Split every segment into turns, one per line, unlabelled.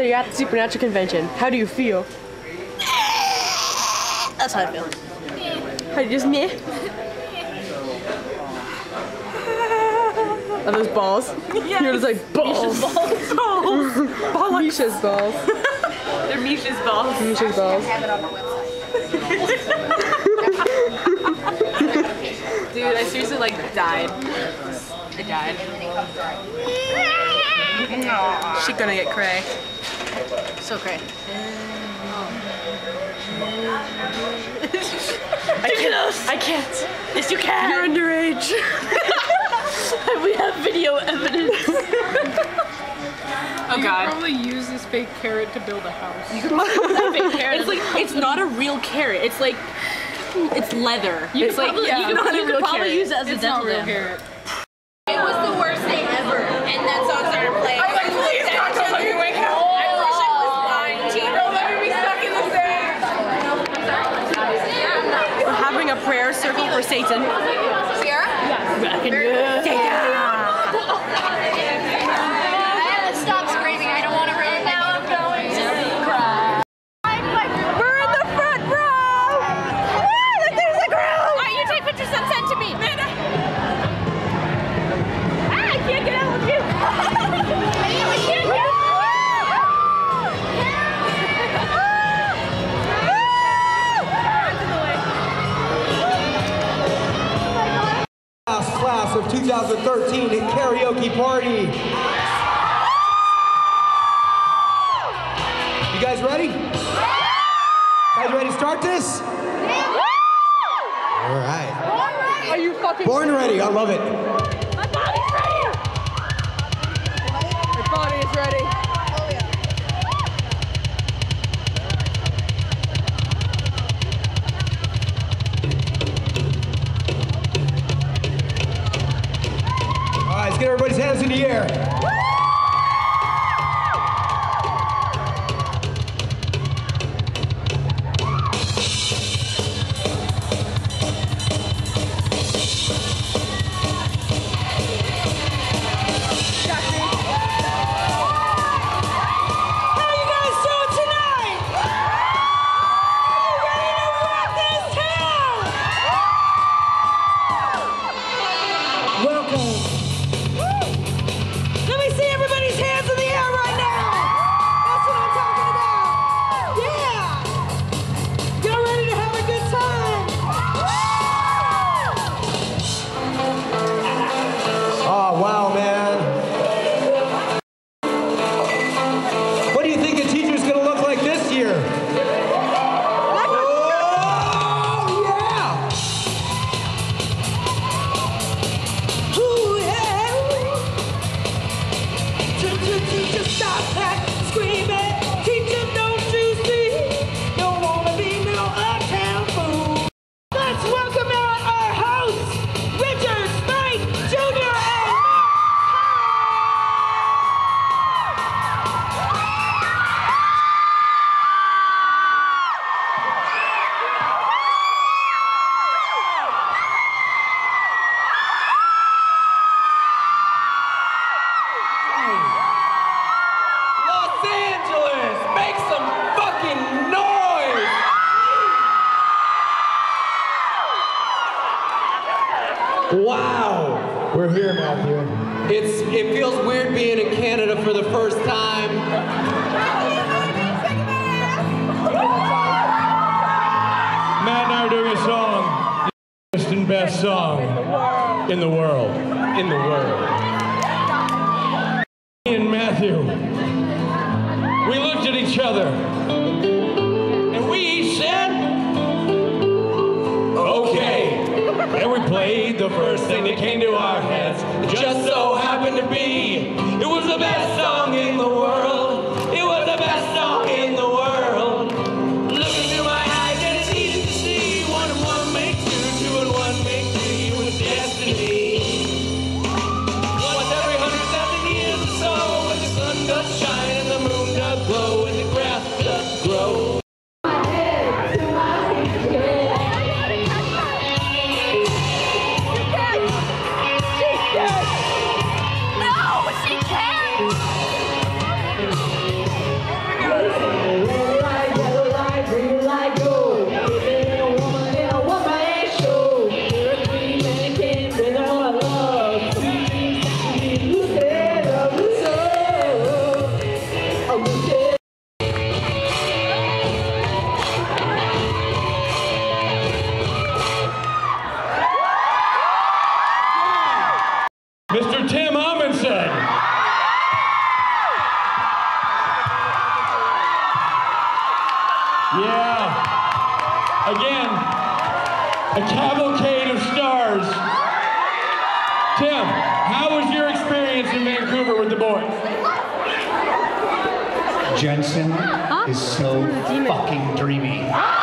you're at the Supernatural convention. How do you feel?
That's how I feel.
How just me? Are those balls?
Yeah.
You're just like balls.
Misha's balls.
Misha's balls.
They're Misha's balls.
Misha's balls.
Dude, I seriously like died. I died. She's gonna get cray. So cray. I can't. Yes, you can.
You're underage.
We have video evidence. Oh
You
God.
could probably use this fake carrot to build a house.
You could probably fake carrot. It's like it's not a real carrot. It's like it's leather. It's like
probably-
you could probably use it as a
It's
dental
not real
dam.
carrot.
It was the worst day ever, and that song started playing. I was like, please God, tell me you wake up. I wish I was blind. T-Roll, let me be stuck in the sand.
We're having a prayer circle for Satan.
Sierra? Stop screaming. I don't want to ruin my now I'm going to cry. We're in the front row. Look, there's a group. All right, you take pictures and send to me. I can't get out with you. I can't get out.
Class of 2013 karaoke party. You guys ready? Guys ready to start this? All right.
Are you fucking
Born ready. I love it.
My body's ready.
Your body is ready.
All right, let's get everybody's hands in the air. Wow! We're here, Matthew. It feels weird being in Canada for the first time.
Matt and I are doing a song, the best and best song in the world. In the world. Me and Matthew, we looked at each other, and we each said, okay. And we played the first thing that came to our heads. It just so happened to be, it was the best song in the world. It was the best song in the world. Looking through my eyes and it's easy to see. 1 and 1 make 2, 2 and 1 make 3. It was destiny. Once every 100,000 years or so, when the sun does shine and the moon does glow and the grass does grow. again, a cavalcade of stars. Tim, how was your experience in Vancouver with the boys?
Jensen is so fucking dreamy.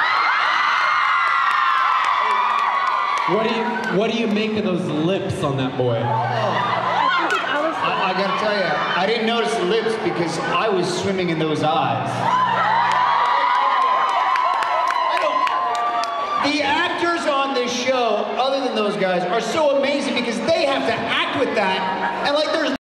What do you make of those lips on that boy?
I gotta tell you, I didn't notice the lips because I was swimming in those eyes. The actors on this show, other than those guys, are so amazing because they have to act with that, and like there's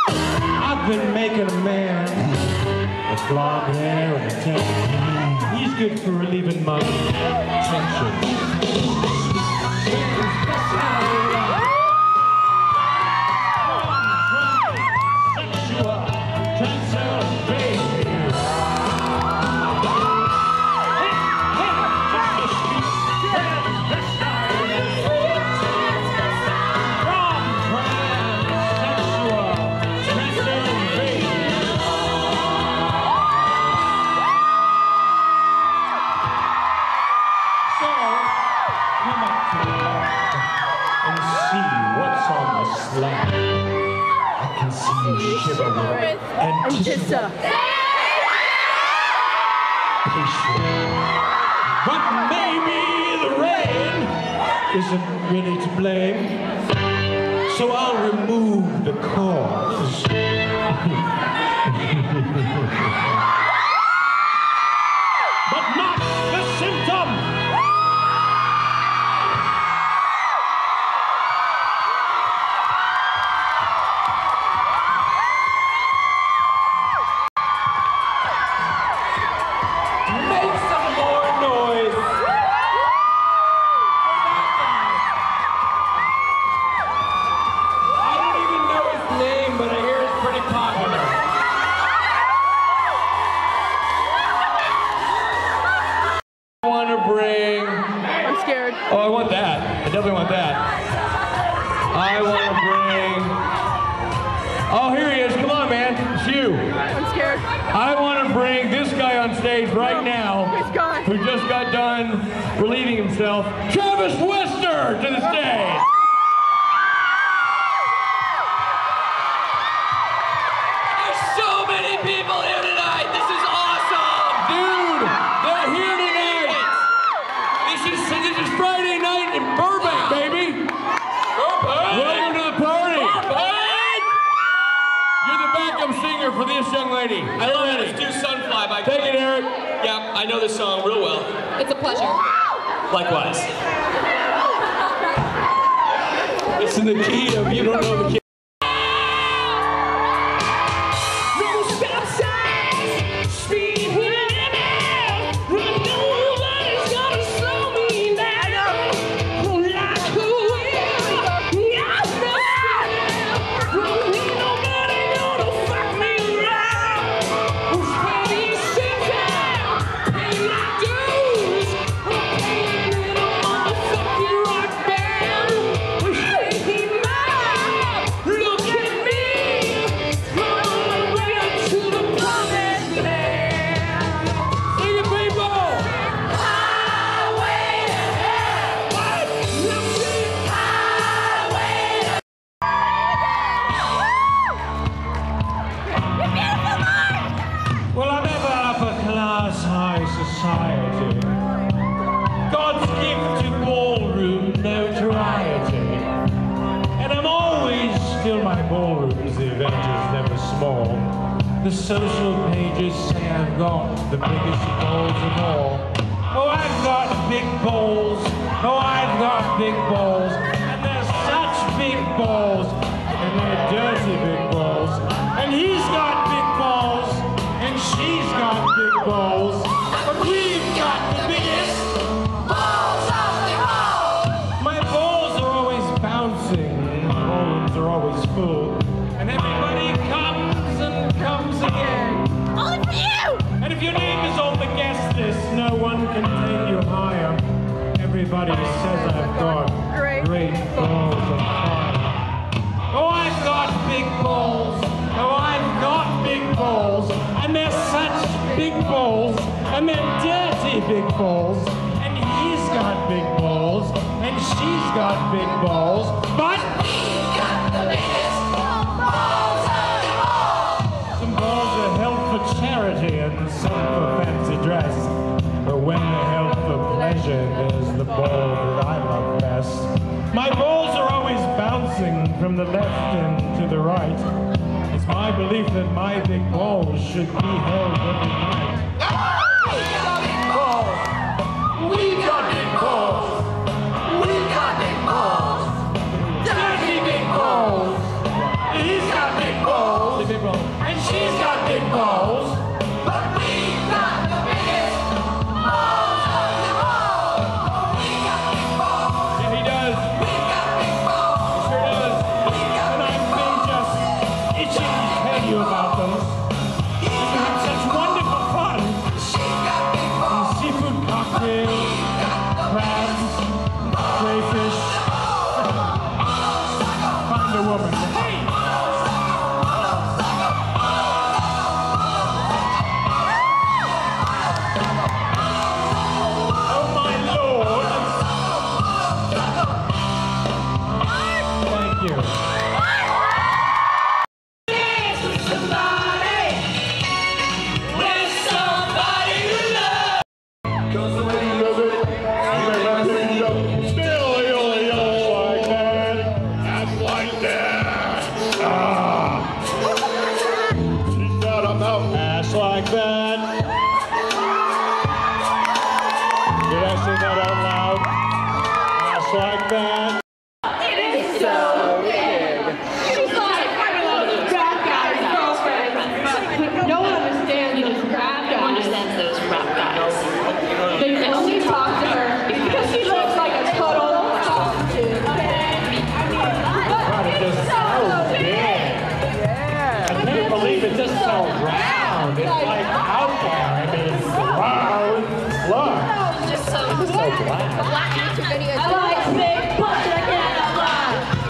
I've been making a man with blonde hair and a tan. He's good for relieving my tension. I can see you shiver with anticipation. But maybe the rain isn't really to blame, so I'll remove the cause. But not the symptom. Oh, I want that. I definitely want that. I want to bring... Oh, here he is. Come on, man. It's you.
I'm scared.
I want to bring this guy on stage right now, who just got done relieving himself, Travis Wester, to the stage.
There's so many people here tonight. This is awesome.
Dude, they're here tonight. This is Friday night in Burbank, baby. Welcome to the party. You're the backup singer for this young lady.
I love it. Let's do Sunfly by
Take it, Eric.
Yeah, I know this song real well.
It's a pleasure.
Likewise. It's in the key of you don't know the key.
Well, I'm ever upper-class high society. God's gift to ballroom notoriety. And I'm always still my ballrooms, the event is never small. The social pages say I've got the biggest balls of all. Oh, I've got big balls. Oh, I've got big balls. And they're such big balls. And they're dirty big balls. And he's got big balls. And she's got big balls, but we've got the biggest balls of them all. My balls are always bouncing, my ballrooms are always full, and everybody comes and comes again.
Only for you!
And if your name is on the guest list, no one can take you higher. Everybody says I've got great balls of fire. Oh, I've got big balls. Oh, I've got big balls. And they're such big balls, and they're dirty big balls, and he's got big balls, and she's got big balls, but he's got the biggest balls of all. Some balls are held for charity and some for fancy dress, but when they're held for pleasure, there's the ball that I love best. My balls are always bouncing from the left and to the right. It's my belief that my big balls should be held every night. We got big balls. We got big balls. We got big balls. Dirty big balls. He's got big balls. And she's got big balls. But we got the biggest balls. say that out loud. Just like that.
It is so big. She's like, I love those rap guys, girlfriend. But no one understands those rap guys.
No one understands those rap guys.
They only talk to her because she looks like a total prostitute.
God, it's just so big. I can't believe it's just so round. It's like out there. I mean, wow, look.
It's just so
black.
A black YouTube video.
I like big butts, I cannot lie.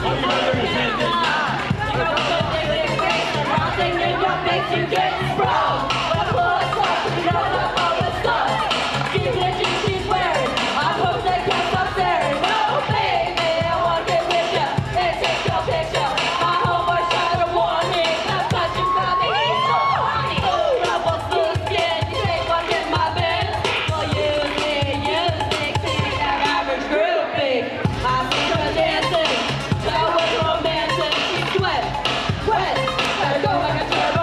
You get sprung. The blood sucks, you know that all the stuff. She's bitching, she's wearing. I hope they can't stop staring. No, baby, I want to get with ya and take your picture. My homeboy tried to warn me. That's what you got me. He's so horny. Double blue skin, you take one in my bed. Well, use me, see that average groupie. I see her dancing, that was romantic. She sweat, wet, better go like a turbo.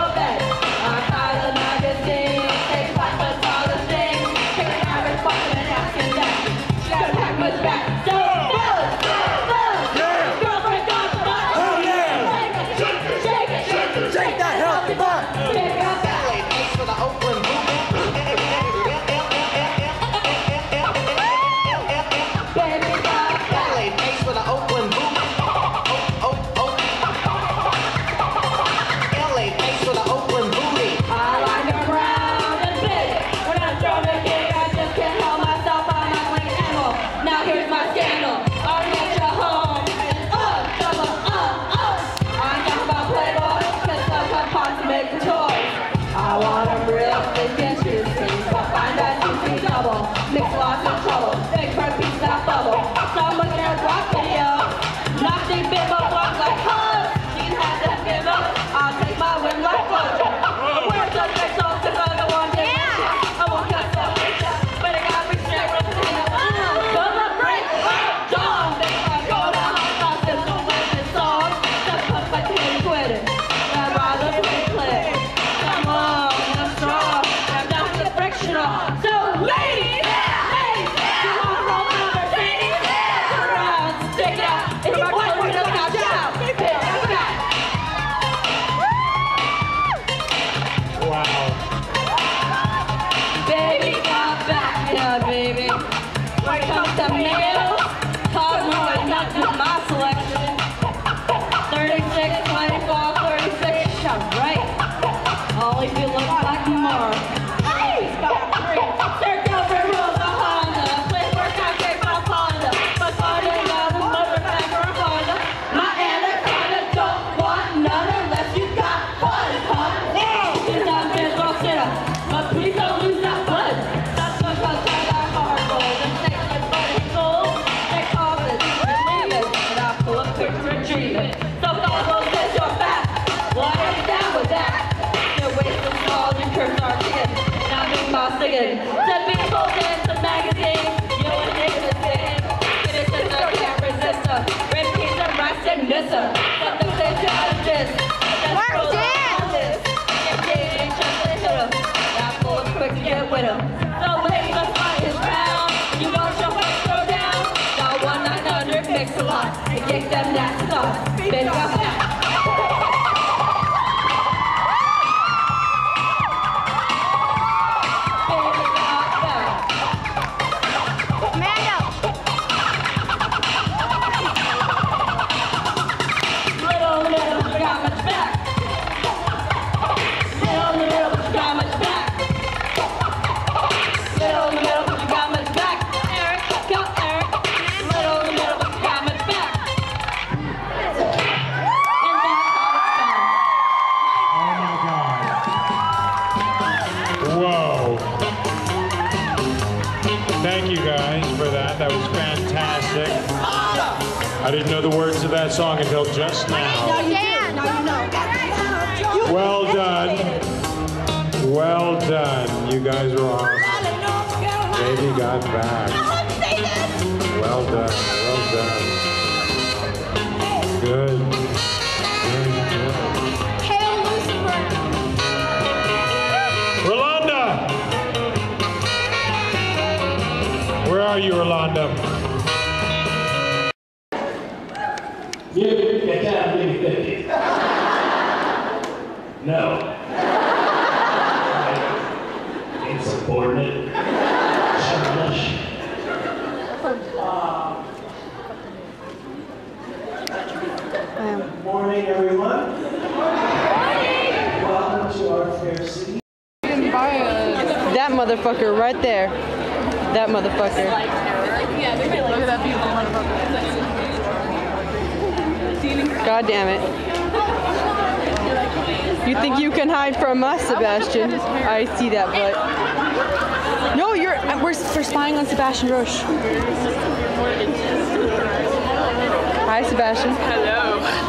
Mix lots of trouble, big bird piece that bubble. So I'm looking at a rock video. Knock these big butt walks like hugs. You have to give up. I'll take my win like closure. Where's the big sauce? Cause I'm the one that I won't cut so picture. But I got me straight with the thing. Gonna break my jaw. I go to hot sauce. There's no way this song. Step up like can't quit it. I'd rather play click. Come on, I'm strong. I'm down to the frictional. So ladies. Baby, when it comes to males, Cosmo is not just my selection. 36, 24, 36, shut right. Only if you look like Mark. Hey, Scott 3. Circle for rules of Honda. Play for concrete from Honda. But Honda knows the motherfucker Honda. My anaconda don't want none unless you got one, huh? Since I'm just gonna sit up. But please don't lose that blood. Singing. Send me full dance to magazine. You and it is singing. Get it, sister, can't resist her. Red peas and rice and miss her. But the same challenges. Mark, dance! Get dating, just to hit him. That fool is quick to get with him. So ladies, let's fight his round. You want your face throw down? Got 1-900, mix a lot. And get them that stuff. Bitch, got that.
Thank you guys for that. That was fantastic. I didn't know the words to that song until just now.
Now you do. Now you know.
Well done. Well done. You guys were awesome. Baby got back. Well done. Well done. Good. Very good.
Hail Lucifer.
Rolanda! Where are you, Orlando?
You get down, give me 50. No. Insubordinate. Childish. Good morning, everyone. Welcome to our fair city.
That motherfucker right there. That motherfucker.
Yeah, they're like, look at that beautiful motherfucker.
God damn it. You think you can hide from us, Sebastian? I see that, but no, we're spying on Sebastian Roche. Hi, Sebastian.
Hello.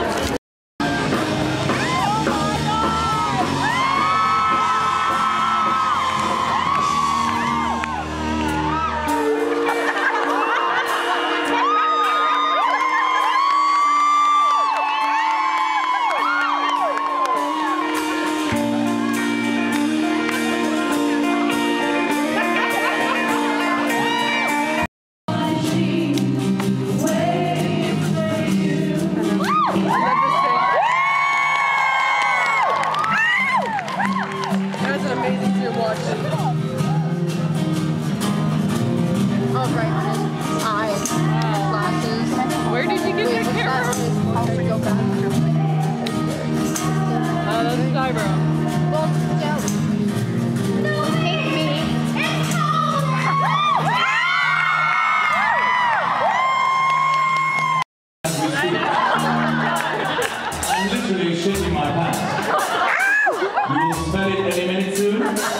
I'm literally shitting my pants. You will smell it any minute soon.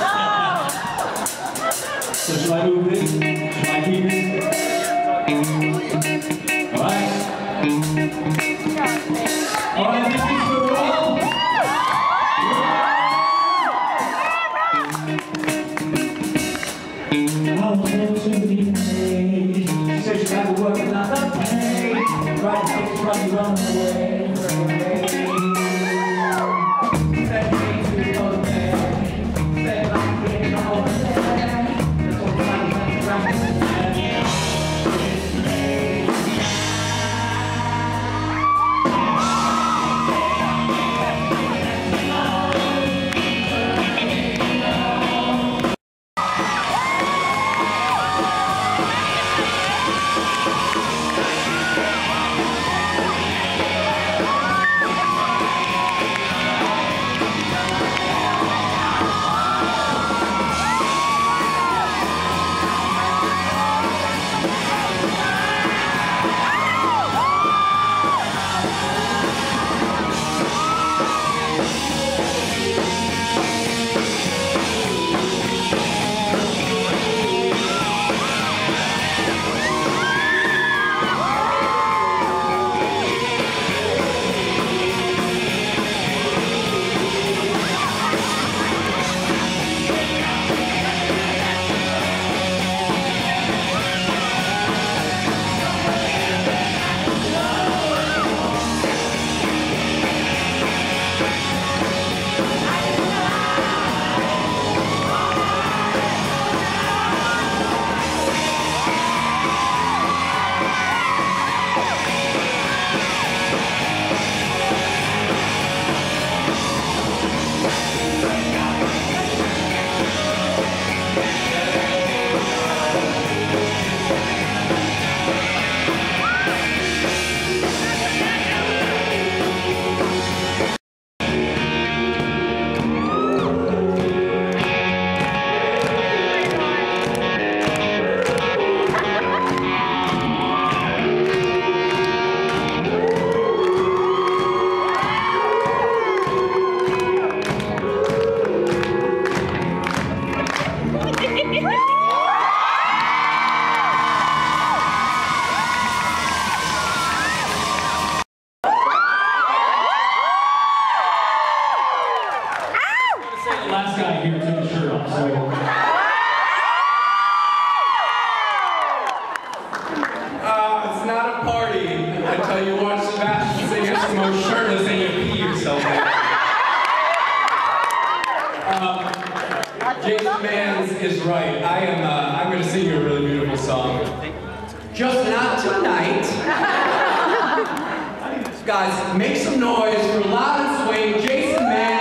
So should I move this? Should I keep it? Alright. Alright, this is for the wall. I'll tell you to be paid. She said she got to work and not the pay. Right, it's probably run away. Last guy here took his shirt off, so.
It's not a party until you watch Sebastian sing Eskimo shirtless and you pee yourself. Jason Mans is right. I'm going to sing you a really beautiful song. just not tonight. Guys, make some noise for Loudenswain, Jason Mann.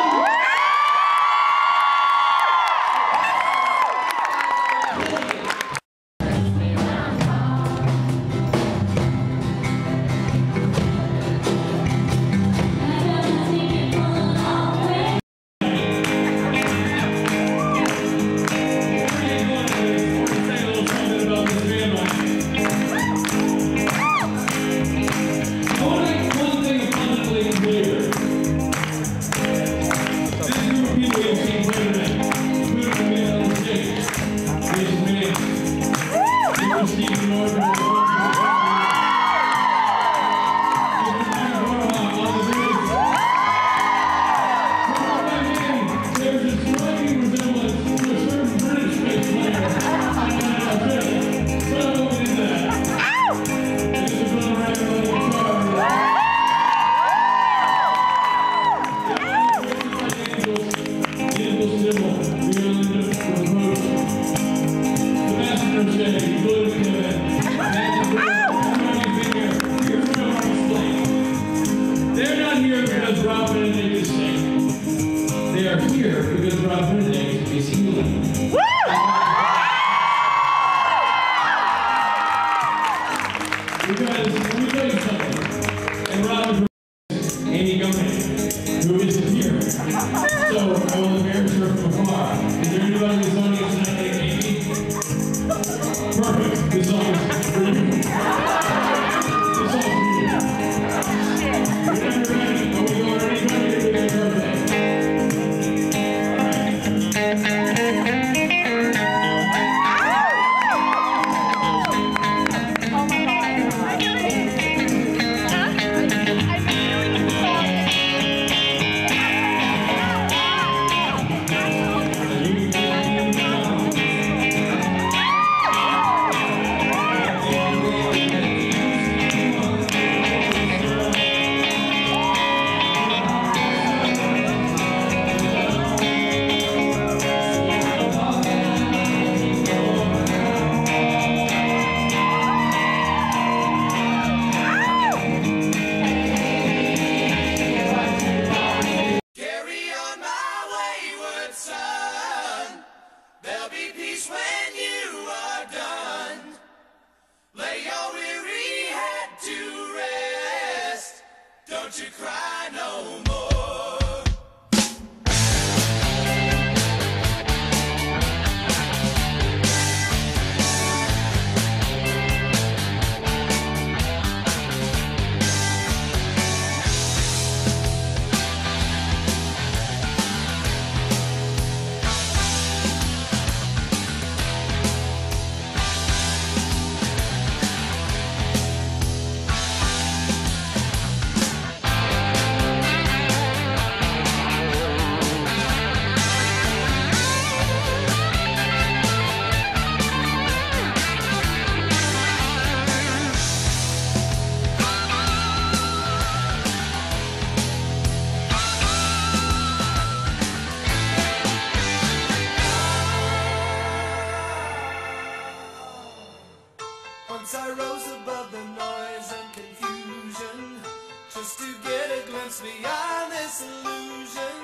Once I rose above the noise and confusion, just to get a glimpse beyond this illusion.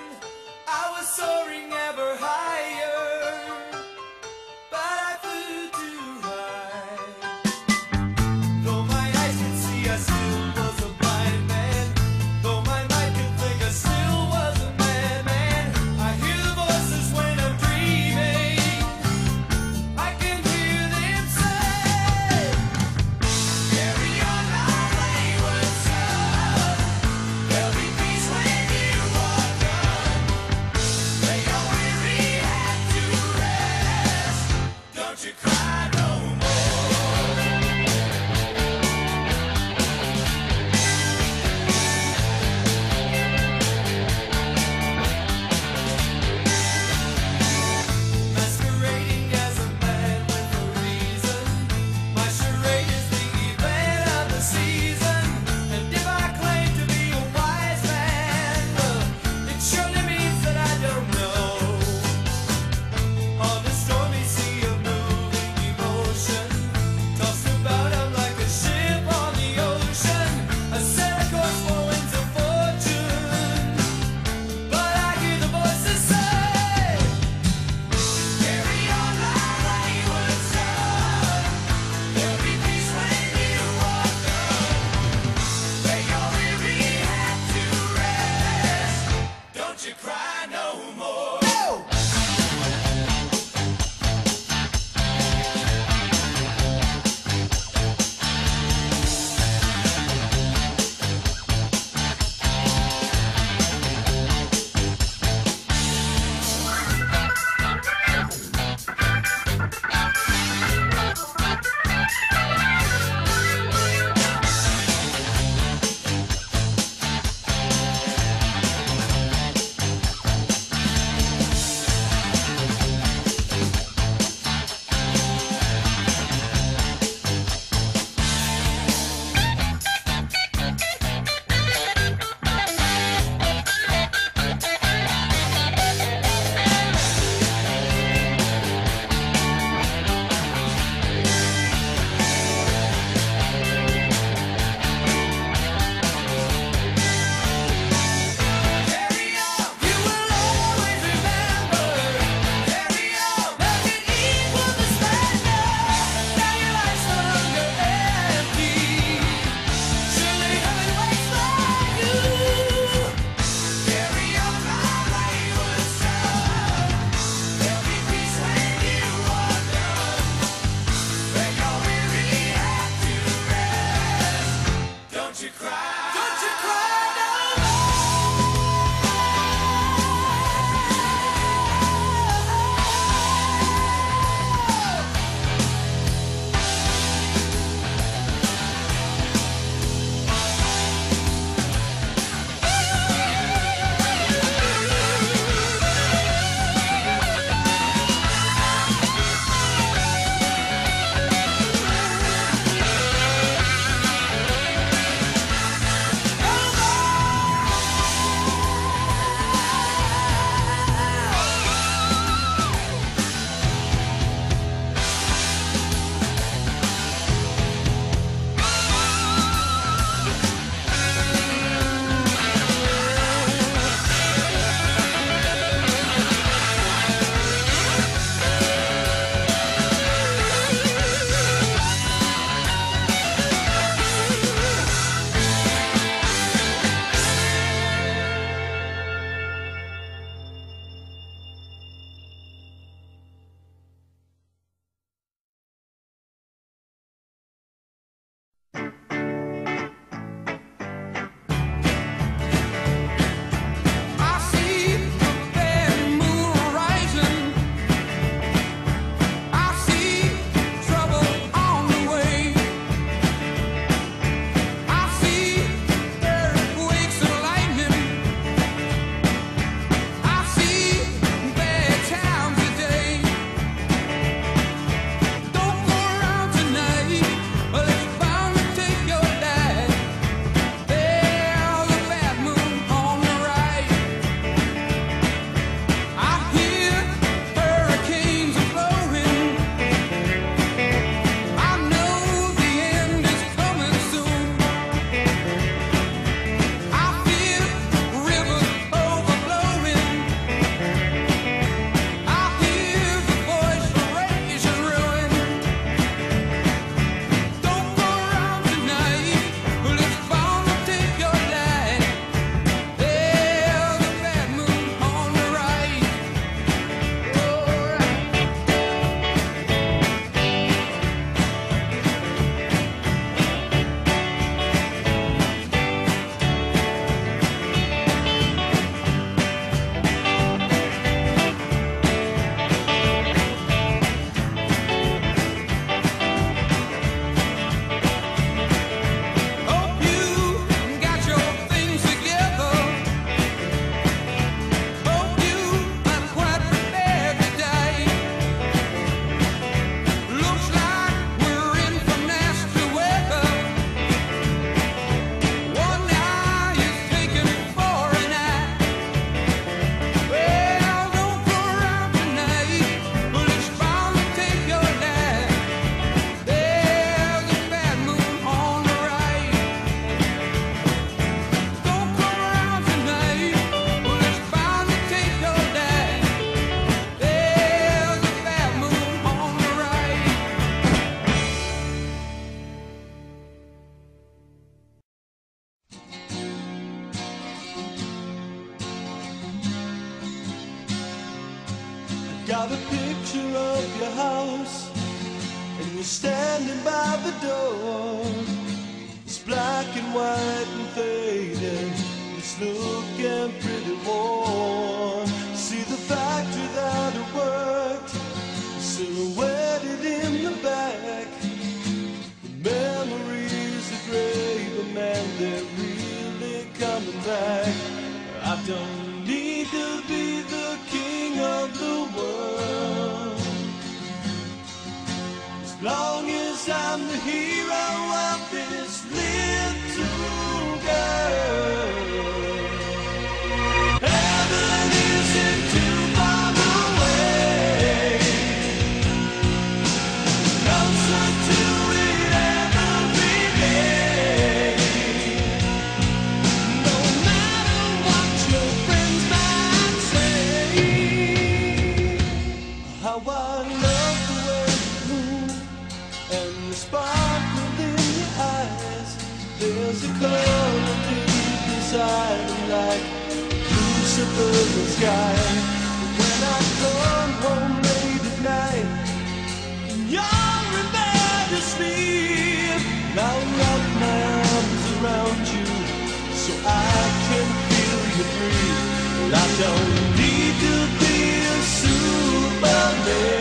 I was soaring ever higher, but I flew too high. Though my eyes could see, I still was a blind man. Though my mind could think, I still was a madman. I hear the voices when I'm dreaming. I can hear them say, carry on my wayward son. There'll be peace when you are done. Lay your weary head to you're standing by the door. It's black and white and faded. It's looking pretty warm. See the factory that it worked, silhouetted in the back. The memories are gray, but man, they're really coming back. I don't need to be the king of the world, as long as I'm the hero of this little girl. Heaven isn't too far away, closer to it every day. No matter what your friends might say, how I love the way you move and the sparkle in your eyes. There's a color deep inside them like blue suburban sky. When I come home late at night and you're in bed asleep, I'll wrap my arms around you so I can feel you breathe. Well, I don't need to be a Superman.